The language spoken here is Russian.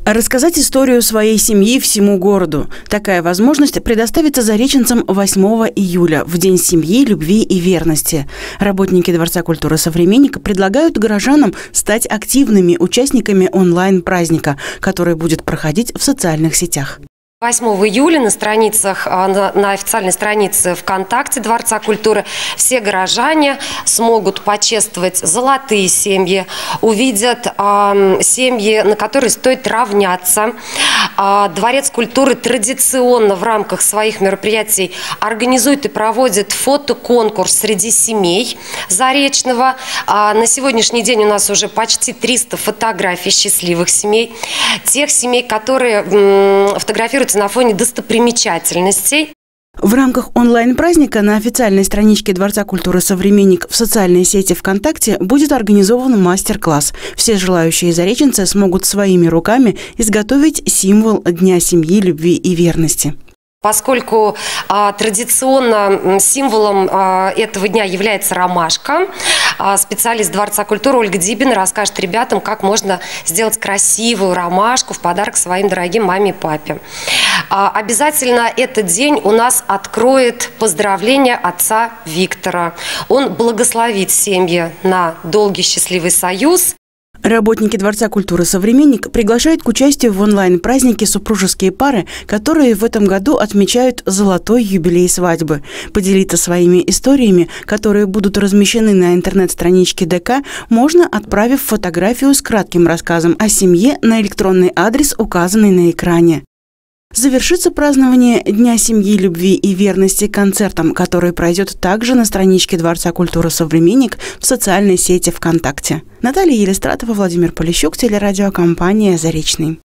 Рассказать историю своей семьи всему городу. Такая возможность предоставится зареченцам 8 июля, в День семьи, любви и верности. Работники Дворца культуры «Современник» предлагают горожанам стать активными участниками онлайн-праздника, который будет проходить в социальных сетях. 8 июля на официальной странице ВКонтакте Дворца культуры все горожане смогут почествовать золотые семьи, увидят семьи, на которые стоит равняться. Дворец культуры традиционно в рамках своих мероприятий организует и проводит фотоконкурс среди семей Заречного. На сегодняшний день у нас уже почти 300 фотографий счастливых семей. Тех семей, которые фотографируются на фоне достопримечательностей. В рамках онлайн-праздника на официальной страничке Дворца культуры «Современник» в социальной сети ВКонтакте будет организован мастер-класс. Все желающие зареченцы смогут своими руками изготовить символ Дня семьи, любви и верности. Поскольку традиционно символом этого дня является ромашка, специалист Дворца культуры Ольга Дибина расскажет ребятам, как можно сделать красивую ромашку в подарок своим дорогим маме и папе. Обязательно этот день у нас откроет поздравление отца Виктора. Он благословит семьи на долгий счастливый союз. Работники Дворца культуры «Современник» приглашают к участию в онлайн-празднике супружеские пары, которые в этом году отмечают золотой юбилей свадьбы. Поделиться своими историями, которые будут размещены на интернет-страничке ДК, можно, отправив фотографию с кратким рассказом о семье на электронный адрес, указанный на экране. Завершится празднование Дня семьи, любви и верности концертом, который пройдет также на страничке Дворца культуры «Современник» в социальной сети ВКонтакте. Наталья Елистратова, Владимир Полищук, телерадиокомпания «Заречный».